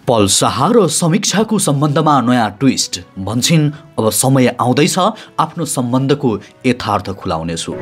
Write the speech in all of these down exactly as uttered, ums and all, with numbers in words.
पल शाह र समीक्षाको सम्बन्धमा नयाँ ट्विस्ट भन्छिन्। अब समय आउँदैछ आफ्नो सम्बन्धको यथार्थ खुलाउनेछु।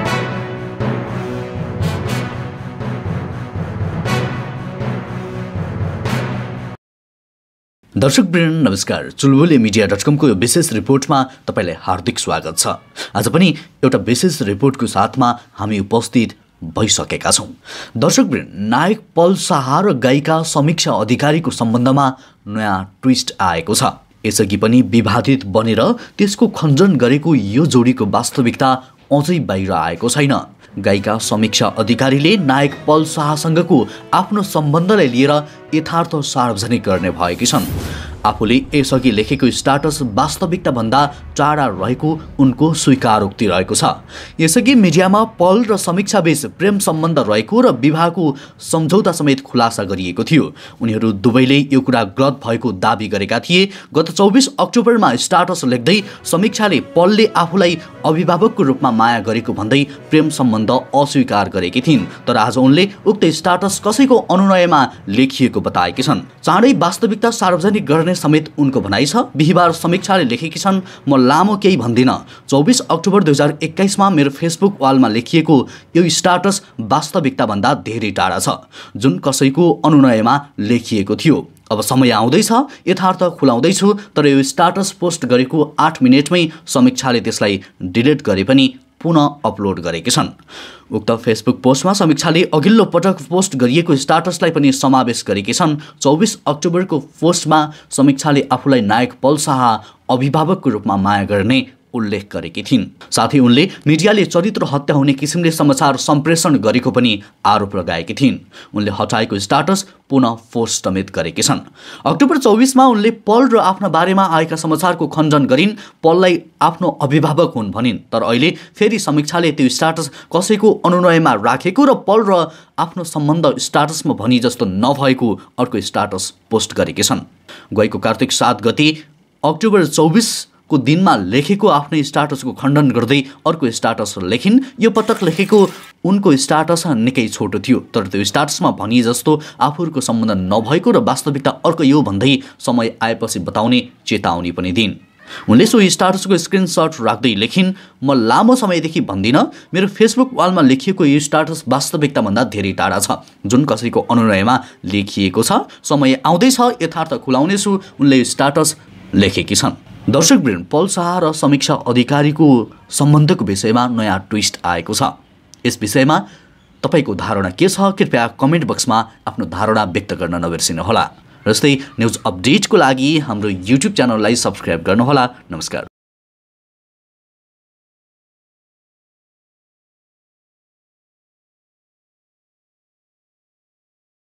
दर्शकवृन्द नमस्कार, चुलबुले मिडिया डट कम को यो विशेष रिपोर्टमा तपाईलाई हार्दिक स्वागत छ। आज पनि एउटा विशेष रिपोर्टको साथमा हामी उपस्थित भइसकेका छौं। दर्शकवृन्द, नायक पल शाह र गायिका समीक्षा अधिकारीको सम्बन्धमा नयाँ ट्विस्ट आएको छ। यसअघि पनि विवादित बनेर त्यसको खण्डन गरेको यो जोडीको वास्तविकता अझै बाहिर आएको छैन। गायिका समीक्षा अधिकारीले नायक पल शाहसँगको आफ्नो सम्बन्धलाई लिएर यथार्थ सार्वजनिक गर्ने भएकी छन्। आफूले यसअघि लेखेको स्टाटस वास्तविकता भन्दा टाढा रहेको उनको स्वीकारोक्ति रहेको छ। यसअघि मिडियामा पल र समीक्षा बीच प्रेम सम्बन्ध रहेको र विवाहको सम्झौता समेत खुलासा गरिएको थियो। उनीहरू दुवैले यो कुरा गलत भएको दाबी गरेका थिए। गत चौबिस अक्टोबरमा स्टाटस लेख्दै समीक्षाले पलले आफूलाई अभिभावकको रूपमा माया गरेको भन्दै प्रेम सम्बन्ध अस्वीकार गरेकी थिइन्। तर आज उनले उक्त स्टाटस कसैको अनुनयमा लेखिएको बताएकी छन्। चाँडै वास्तविकता सार्वजनिक गर्ने समेत उनको भनाइ छ। बिहिबार समीक्षाले लेखेकी छन्, म लामो केही भन्दिन। चौबिस अक्टोबर दुई हजार एक्काइसमा मेरो फेसबुक वालमा लेखिएको यो स्टाटस वास्तविकता भन्दा धेरै टाढा छ, जुन कसैको अनुनयमा लेखिएको थियो। अब समय आउँदैछ यथार्थ खुलाउँदैछु। तर यो स्टाटस पोस्ट गरेको आठ मिनटमै समीक्षाले त्यसलाई डिलिट गरे पनि पुनः अपलोड गरेकी छन्। उक्त फेसबुक पोस्टमा समीक्षाले अघिल्लो पटक पोस्ट गरिएको स्टाटसलाई पनि समावेश गरेकी छन्। चौबिस अक्टोबरको पोस्टमा समीक्षाले आफूलाई नायक पल शाह अभिभावकको रूपमा माया गर्ने उल्लेख गरेकी थिइन्। साथै उनले मिडियाले चरित्र हत्या हुने किसिमले समाचार सम्प्रेषण गरेको पनि आरोप लगाएकी थिइन्। उनले हटाएको स्टाटस पुनः पोस्ट समेत गरेकी छन्। अक्टोबर चौबिसमा उनले पल र आफ्ना बारेमा आएका समाचारको खण्डन गरिन्। पललाई आफ्नो अभिभावक हुन् भनिन्। तर अहिले फेरि समीक्षाले त्यो स्टाटस कसैको अनुनयमा राखेको र पल र आफ्नो सम्बन्ध स्टाटसमा भनी जस्तो नभएको अर्को स्टाटस पोस्ट गरेकी छन्। गएको कार्तिक सात गते अक्टोबर चौबिस को दिनमा लेखेको आफ्नै स्टाटसको खण्डन गर्दै अर्को स्टाटस लेखिन्। यो पटक लेखेको उनको स्टाटस निकै छोटो थियो, तर त्यो स्टाटसमा भनिए जस्तो आफूहरूको सम्बन्ध नभएको र वास्तविकता अर्को यो भन्दै समय आएपछि बताउने चेतावनी पनि दिइन्। उनले सो स्टाटसको स्क्रिनसट राख्दै लेखिन्, म लामो समयदेखि भन्दिनँ, मेरो फेसबुक वालमा लेखिएको यो स्टाटस वास्तविकताभन्दा धेरै टाढा छ, जुन कसैको अनुनयमा लेखिएको छ। समय आउँदैछ यथार्थ खुलाउनेछु, उनले स्टाटस लेखेकी छन्। दर्शकवृन्द, पल शाह र समीक्षा अधिकारीको सम्बन्धको विषयमा नयाँ ट्विस्ट आएको छ। यस विषयमा तपाईको धारणा के छ? कृपया कमेन्ट बक्समा आफ्नो धारणा व्यक्त गर्न नबिर्सिनुहोला। जस्तै न्युज अपडेटको लागि हाम्रो युट्युब च्यानललाई सब्स्क्राइब गर्नुहोला। नमस्कार।